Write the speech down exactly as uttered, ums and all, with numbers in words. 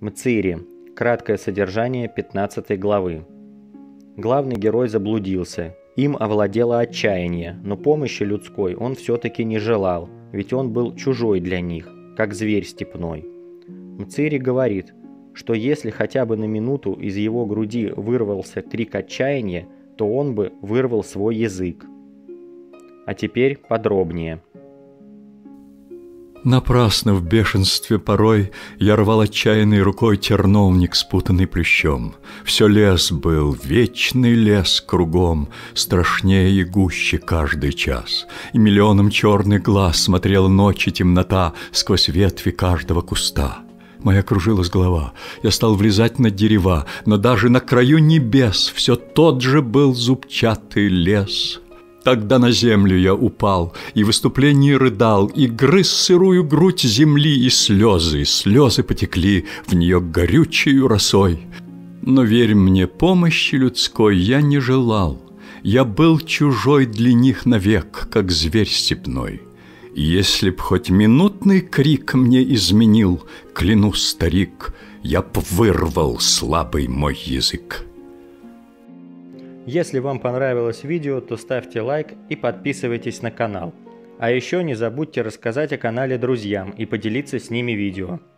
Мцири. Краткое содержание пятнадцатой главы. Главный герой заблудился. Им овладело отчаяние, но помощи людской он все-таки не желал, ведь он был чужой для них, как зверь степной. Мцири говорит, что если хотя бы на минуту из его груди вырвался крик отчаяния, то он бы вырвал свой язык. А теперь подробнее. Напрасно в бешенстве порой я рвал отчаянной рукой терновник, спутанный плющом. Все лес был, вечный лес кругом, страшнее и гуще каждый час. И миллионом черных глаз смотрела ночь и темнота сквозь ветви каждого куста. Моя кружилась голова, я стал влезать на дерева, но даже на краю небес все тот же был зубчатый лес. Тогда на землю я упал, и в выступлении рыдал, и грыз сырую грудь земли, и слезы, и слезы потекли в нее горючей росой. Но, верь мне, помощи людской я не желал, я был чужой для них навек, как зверь степной. И если б хоть минутный крик мне изменил, клянусь, старик, я б вырвал слабый мой язык. Если вам понравилось видео, то ставьте лайк и подписывайтесь на канал. А еще не забудьте рассказать о канале друзьям и поделиться с ними видео.